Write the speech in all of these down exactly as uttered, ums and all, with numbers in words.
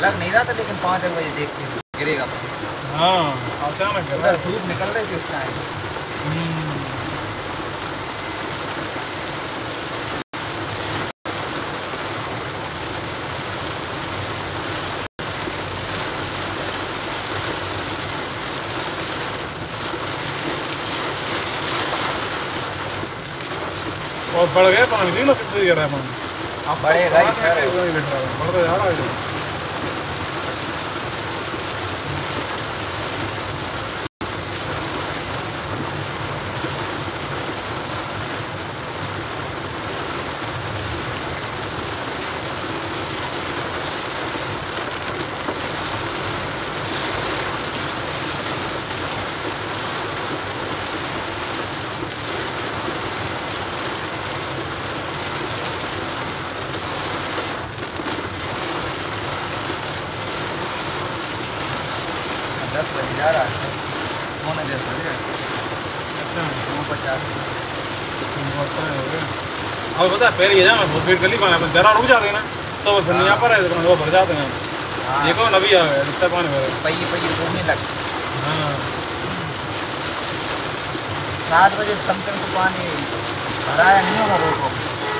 लग नहीं रहा था, लेकिन पाँच एक बजे देख के गिरेगा। हाँ अचानक उधर धूप निकल रही थी उस टाइम। और बढ़ गया पानी, नहीं ना कितनी गिर रहा है पानी। अब बढ़ेगा ही सर, बढ़ता जा रहा है। दस बजे जा रहा है, पौने दस बजे। अच्छा नौ पचास। अब पता है पहले ये जाना बहुत वेट कर ली पाना, जरा रुक जाते हैं ना तो फिर नहीं आ पा रहे, वो भर जाते हैं। देखो नबी आ गया, जितना पानी भरे पहिए पहिए घूमने लगे। हाँ सात बजे समतल को पानी भराया नहीं होगा रोड को।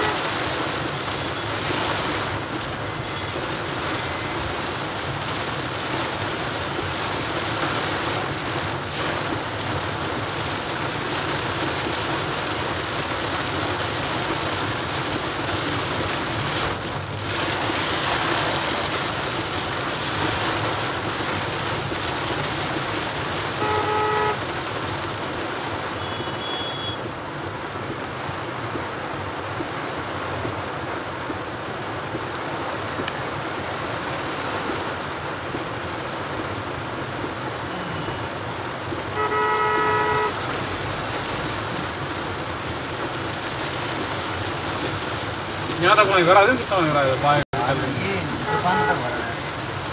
यहाँ तक पानी भरा है, कितना पानी भरा है? ये दुकान तक भरा है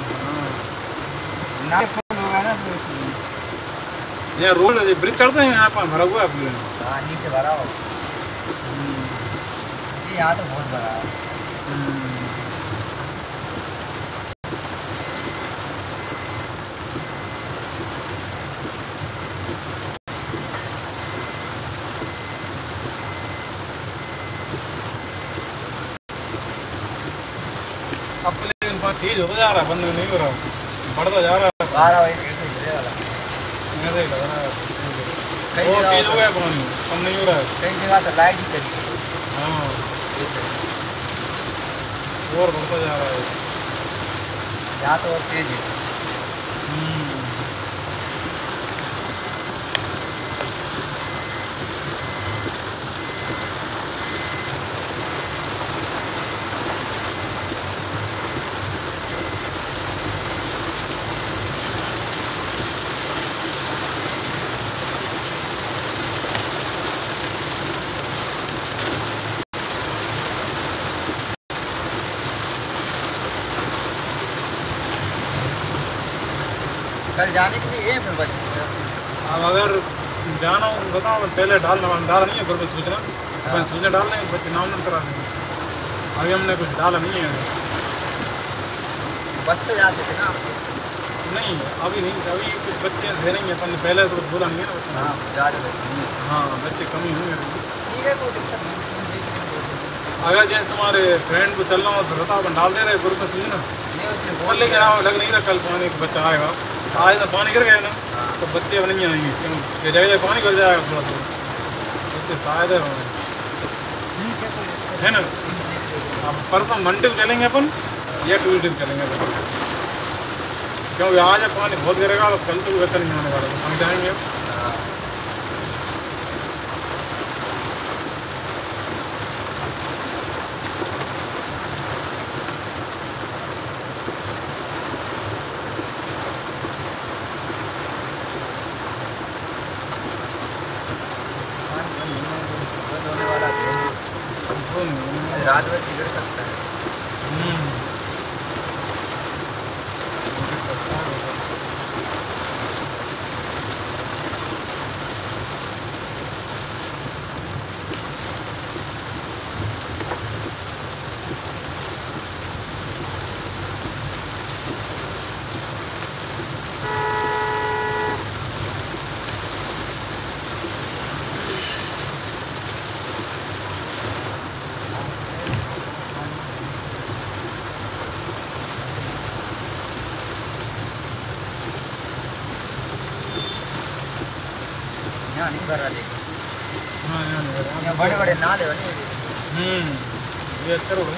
ना, फुल होगा ना तो इसलिए। ये रोड ब्रिज चढ़ते हैं यहाँ पानी भरा हुआ है अपने। हाँ नीचे भरा हो, ये यहाँ तो बहुत भरा है। अब तो लेकिन पानी तेज होता जा रहा है, बंद नहीं हो रहा, बढ़ता जा रहा है। बारह बजे कैसे गिरे वाला, ऐसे ही लग रहा है। कई और तेज जगह हो गया पानी, कम नहीं हो रहा है। कई जगह तो लाइट ही चली गई। हाँ ऐसे और बढ़ता जा रहा है। यहाँ तो और तेज है। कल जाने के लिए है फिर बच्चे सर। अब अगर जाना हो बताओ, पहले डालना डाला नहीं है घर में सूचना, अपन सूचना डाल लेंगे, बच्चे नाम नंबर करा देंगे। अभी हमने कुछ डाला नहीं है। बस से जाते थे ना आपके? नहीं अभी नहीं, अभी कुछ बच्चे थे नहीं, अपन पहले तो बोला नहीं है ना। हाँ ज़्यादा बच्चे नहीं। हाँ बच्चे कम ही होंगे। ठीक है कोई दिक्कत नहीं। अगर जैसे तुम्हारे फ्रेंड को चलना हो तो बताओ, अपन डाल दे रहे ग्रुप में सूचना। नहीं उसने बोल बोल लेकिन आओ लग नहीं रहा कल पानी बच्चा आएगा, आज तो पानी गिर गया ना तो बच्चे अब नहीं आएंगे, क्यों जगह जगह पानी गिर जाएगा थोड़ा थोड़ा, बच्चे शायद है ठीक है कोई है ना। अब परसों मंडे को चलेंगे अपन या ट्यूजडे को चलेंगे अपन, क्योंकि आज पानी बहुत गिरेगा तो कल तो भी बच्चा नहीं आने वाला, हम जाएंगे। रात में बिगड़ सकता है। यहाँ नहीं भरा लेकिन हाँ यहाँ नहीं भरा यहाँ बड़े बड़े नाले बने हुए। हम्म ये अच्छा रोड है।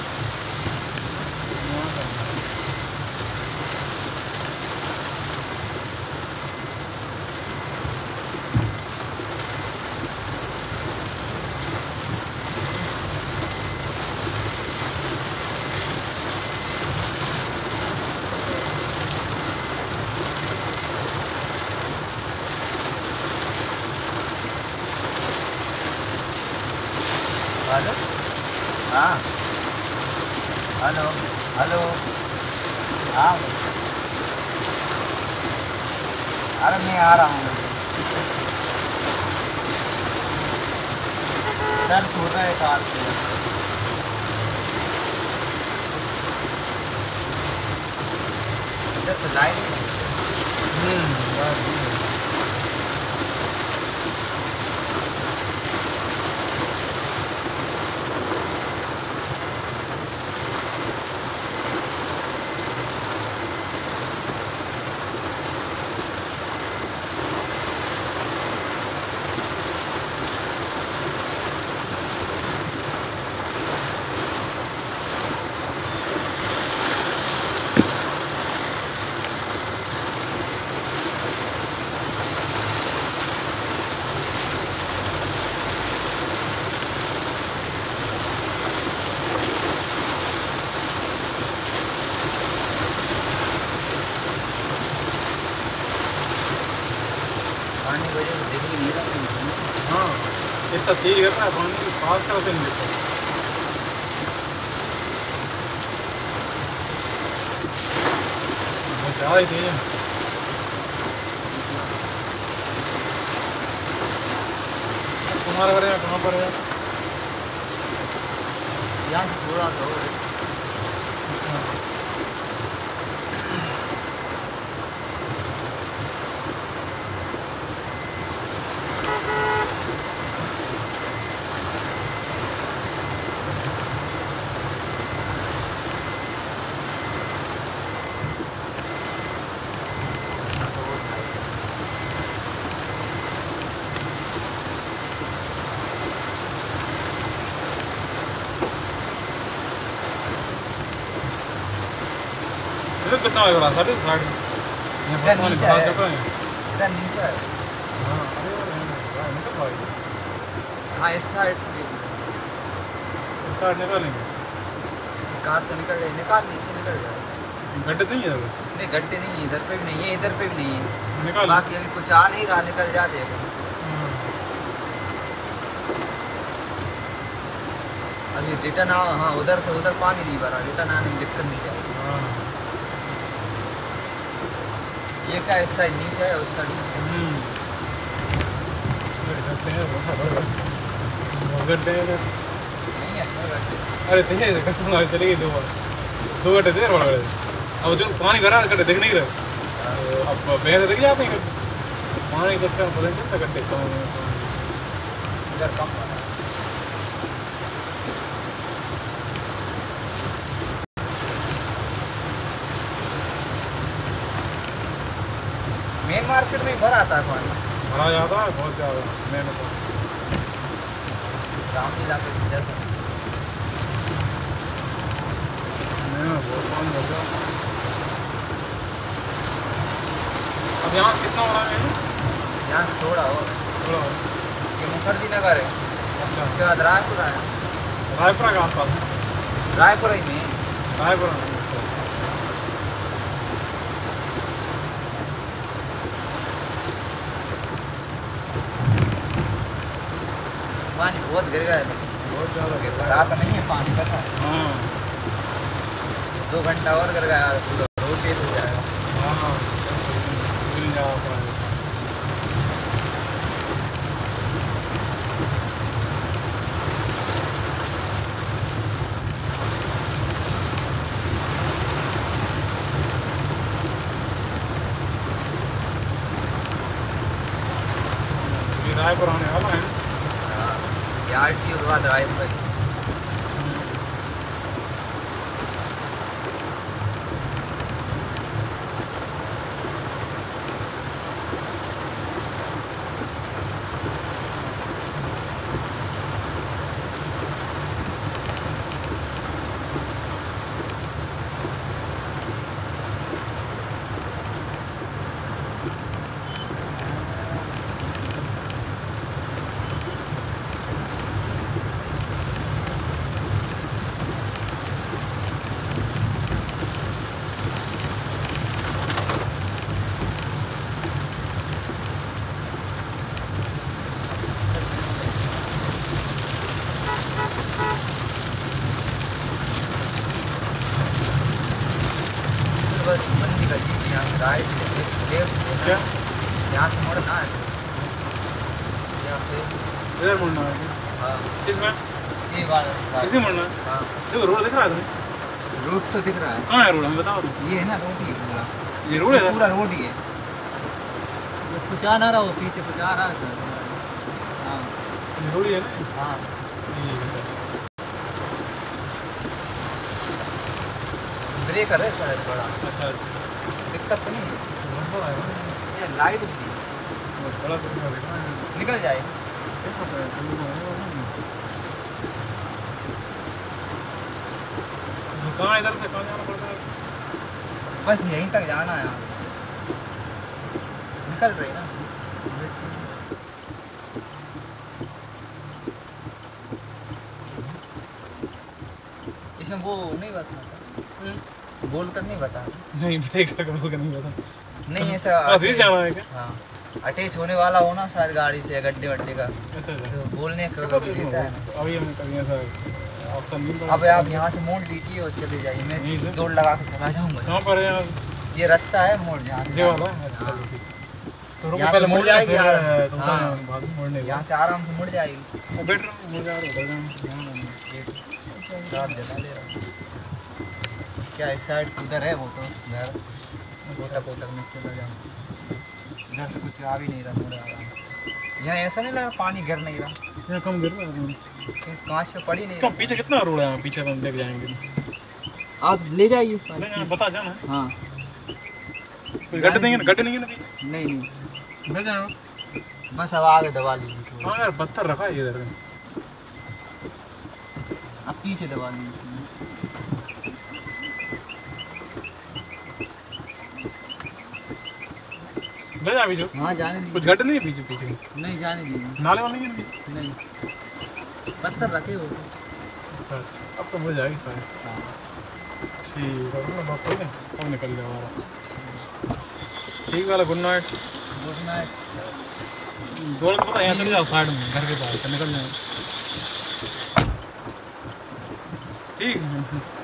हेलो हाँ हेलो हेलो हाँ अरे मैं आ रहा हूँ सर छूट रहा है कार से इधर तो लाइट नहीं है। हम्म पानी की वजह से दिख भी नहीं रहा। हाँ इतना तेज कर रहा है पानी पास तरह से नहीं दिखता। बहुत ज़्यादा ही तेज है। तुम्हारे घर यहाँ कहाँ पर है? यहाँ से थोड़ा तो कितना है बड़ा साढ़े साढ़े यहाँ पर पानी नीचे भरा है। चुका है। इधर नीचे है। हाँ अरे यार यहाँ निकल पाएगी। हाँ इस साइड से भी इस साइड निकालेंगे। कार तो निकल जाए निकाल लीजिए निकल जाए। गड्ढे नहीं है नहीं गड्ढे नहीं है इधर पे भी नहीं है इधर पे भी नहीं है। निकाल बाकी अभी कुछ आ नहीं रहा निकल जाते अभी रिटर्न आओ। हाँ उधर से उधर पानी नहीं भरा रिटर्न आने में दिक्कत नहीं जाएगी। हाँ ये क्या इस साइड नीचे है उस साइड नीचे है। हम्म गड्ढे हैं गड्ढे हैं नहीं है इसमें गड्ढे। अरे तेज है कटुना चलेगी दो बार दो गड्ढे थे बड़े बड़े। अब जो पानी भरा गड्ढे दिख नहीं रहे। अब भैंस दिख जाते हैं पानी इकट्ठा पता नहीं चलता गड्ढे कहाँ हैं। इधर कम भरा है। मेन मार्केट में भरा आता है पानी। भरा जाता है बहुत ज़्यादा मैंने तो रामलीला के जैसा मैंने बहुत पानी भर गया। अब यहाँ से कितना हो रहा है? यहाँ से थोड़ा और थोड़ा और। ये मुखर्जी नगर है। अच्छा उसके बाद रायपुरा है। रायपुरा के आसपास है? रायपुरा ही में रायपुरा में। पानी बहुत गिर गया है लेकिन बहुत ज़्यादा गिर भरा तो नहीं है पानी पता है। हाँ दो घंटा और गिर गया पूरा रोड तेज हो जाएगा। हाँ मिल जा पाए। ये रायपुर आने वाला है। यार टी के बाद रायपुर राइट लेफ्ट क्या यहाँ से मुड़ना है या फिर इधर मुड़ना है हाँ इसमें ये वाला इसी मुड़ना है हाँ देखो रोड दिख रहा है तुम्हें रोड तो दिख रहा है कहाँ है रोड हमें बताओ तुम ये है ना रोड ही है पूरा ये रोड है पूरा रोड ही है बस कुछ आ ना रहा हो पीछे कुछ आ रहा है सर हाँ ये रोड ही है ना हाँ ब्रेक है सर बड़ा अच्छा दिक्कत तो नहीं है बहुत बड़ा है ये लाइट भी बहुत बड़ा तो देखना है निकल जाए कैसा है कहाँ इधर से कहाँ जाना पड़ता है बस यहीं तक जाना है निकल रही ना इसमें वो नहीं बताता बोल कर नहीं बता नहीं ब्रेक का बोल कर नहीं पता नहीं ऐसा बस ये जाना है क्या हाँ अटैच होने वाला हो ना शायद गाड़ी से गड्ढे वड्ढे का अच्छा अच्छा तो बोलने का तो देता है ना अभी हमने कभी ऐसा ऑप्शन नहीं पड़ा अब आप यहाँ से मोड़ लीजिए और चले जाइए यहीं से? मैं दौड़ लगा के चला जाऊँगा कहाँ पर है यहाँ ये रास्ता है मोड़ यहाँ से ये वाला अच्छा हाँ। ठीक। तो रुको यहाँ पहले से मुड़ मुड़ जाए जाएगी फिर यार। तुम हाँ। बाद में मुड़ने यहाँ से आराम से मुड़ जाएगी वो बैठ रहा हूँ मुड़ जा रहा हूँ रात जला ले रहा हूँ। क्या इस साइड उधर है वो तो घर कोटक कोटक में चला जाऊँ इधर से कुछ आ भी नहीं रहा मुड़ आराम से यहाँ ऐसा नहीं लगा पानी गिर नहीं रहा यहाँ कम गिर रहा है कांच पे पड़ी नहीं कम रहा। पीछे कितना रोड है यहाँ पीछे हम देख जाएंगे आप ले जाइए नहीं नहीं बता जाना हाँ कुछ गड्ढे देंगे ना गड्ढे नहीं है ना पीछे नहीं नहीं मैं जाऊँ बस अब आगे दबा लीजिए थोड़ा हाँ यार पत्थर रखा है इधर अब पीछे दबा लीजिए ले जा बीजो हाँ जाने कुछ दीजिए गड्ढे नहीं है पीछे पीछे नहीं जाने दीजिए नाले वाले नहीं है ना पीछे? नहीं पत्थर रखे हो अच्छा अच्छा अब तो हो जाएगी सारे ठीक है ना बात है अब निकल जाओ आराम ठीक वाला गुड नाइट गुड नाइट दौड़ के पता यहाँ चले जाओ साइड में घर के पास निकल जाए ठीक है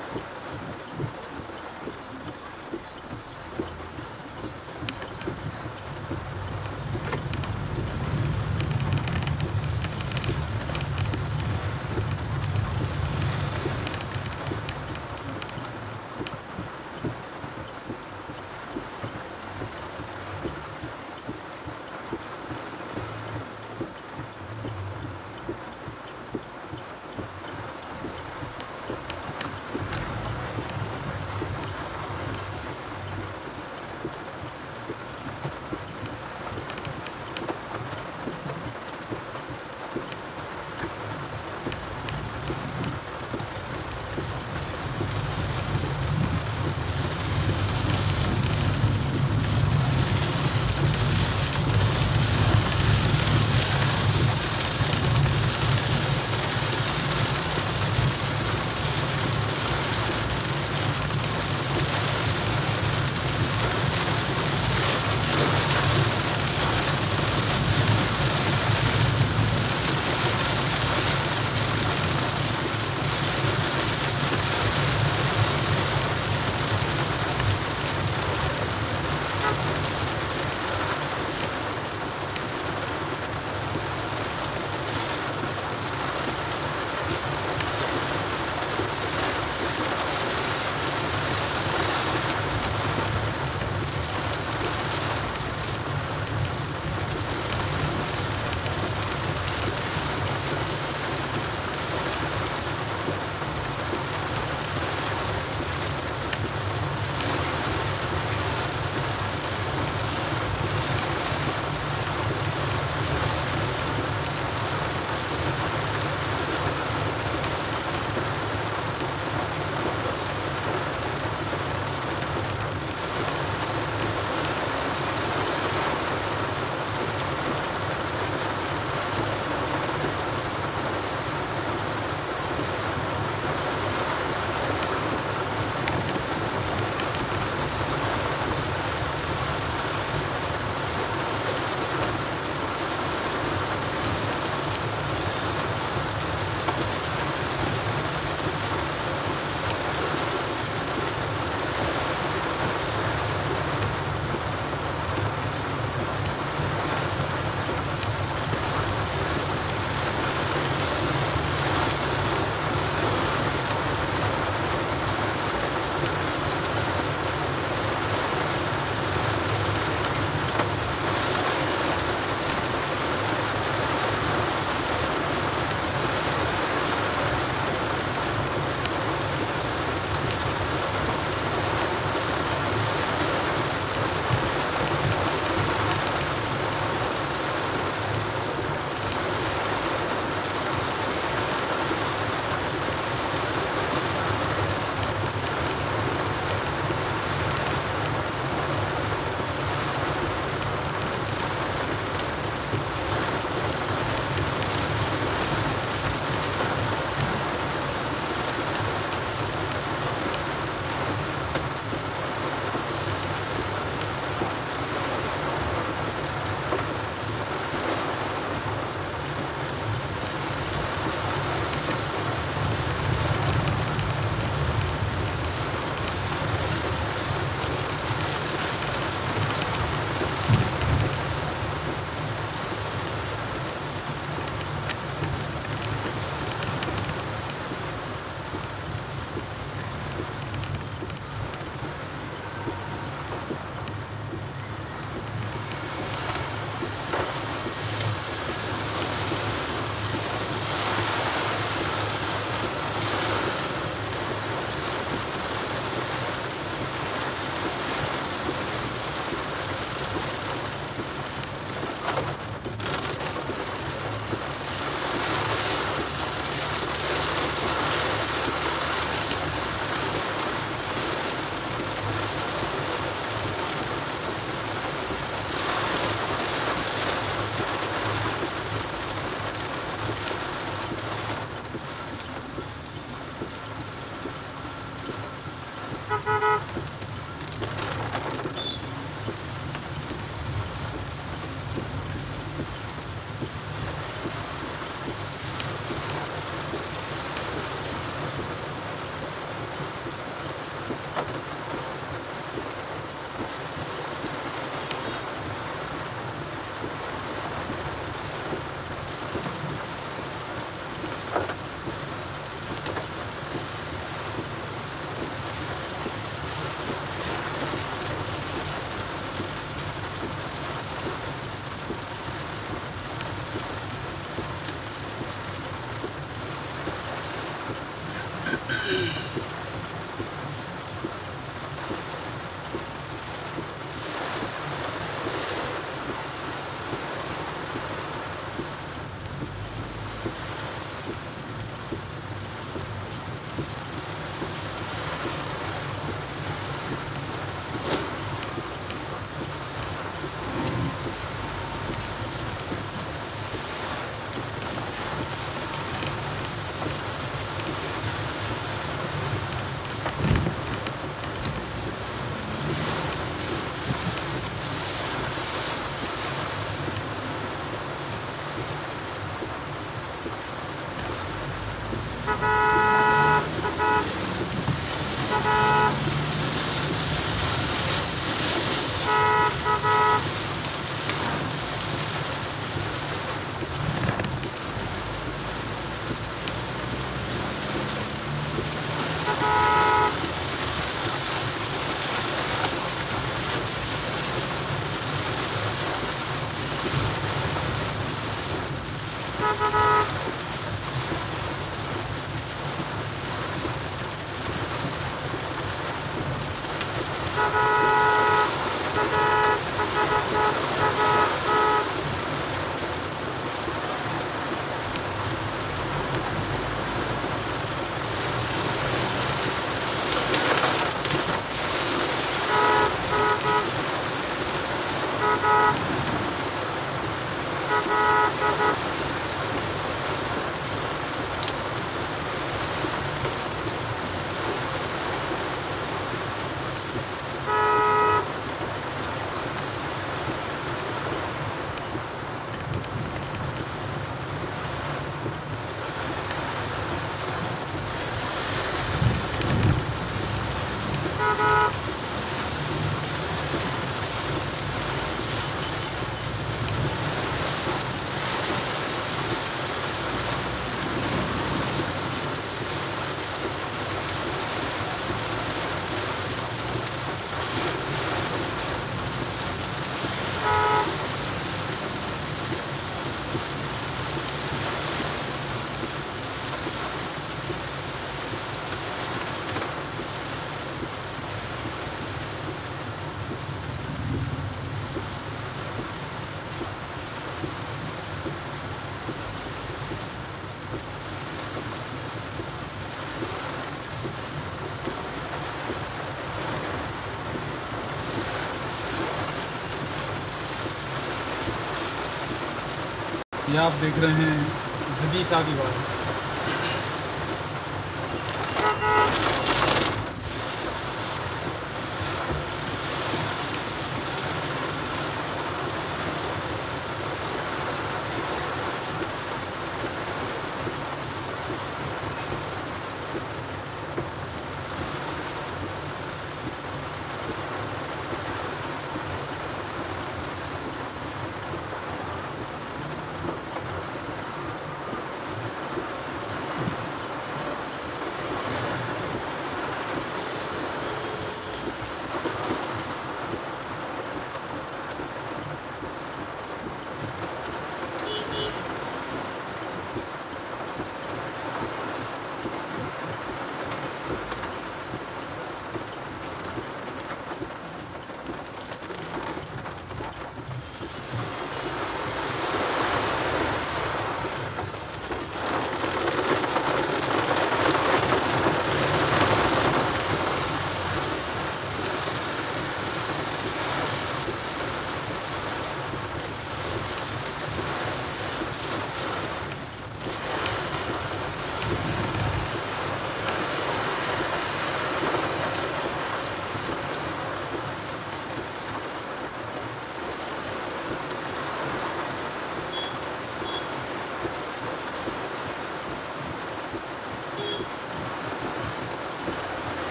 ये आप देख रहे हैं विदिशा की बारिश।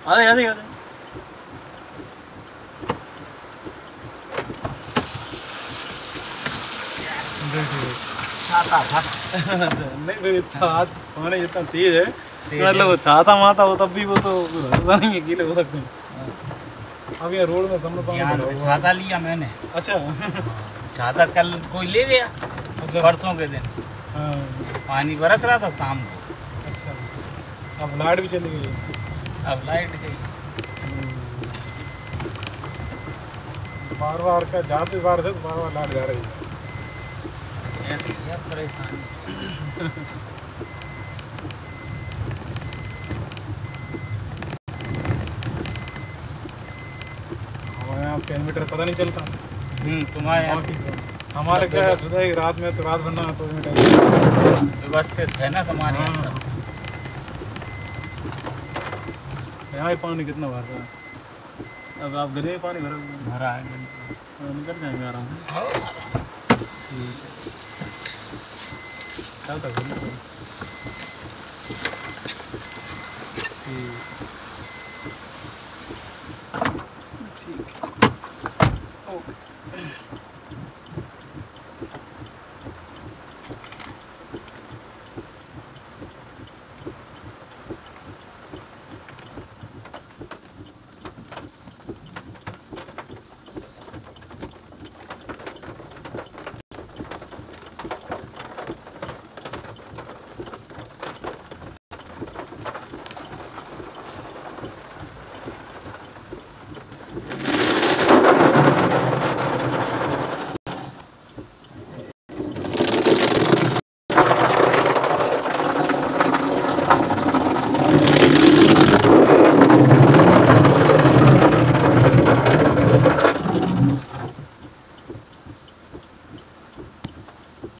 आ जाए आ जाए आ जाए छाता था। नहीं फिर इतना आज पानी इतना तेज है मतलब वो छाता माता हो तब भी वो तो होता नहीं है, गीले हो सकते हैं। अब ये रोड में सामने पानी ध्यान भरा से हुआ है। छाता लिया मैंने। अच्छा छाता कल कोई ले गया अच्छा परसों के दिन, हाँ पानी बरस रहा था शाम को। अच्छा अब लाइट भी चली गई है। अब लाइट गई। बार बार का जाते बार से बार बार लाइट जा रही है। ऐसी है परेशानी। हमारे यहाँ पे इन्वर्टर पता नहीं चलता। हम्म तुम्हारे यहाँ हमारे क्या है सुबह रात में तो रात भर ना तो इन्वर्टर व्यवस्थित है ना तुम्हारे यहाँ सब। यहाँ ही पानी कितना भर रहा है। अब आप गले में पानी भरा हुआ है। भरा है हाँ, निकल जाएंगे आराम से। ठीक है चल तक ठीक ठीक ओके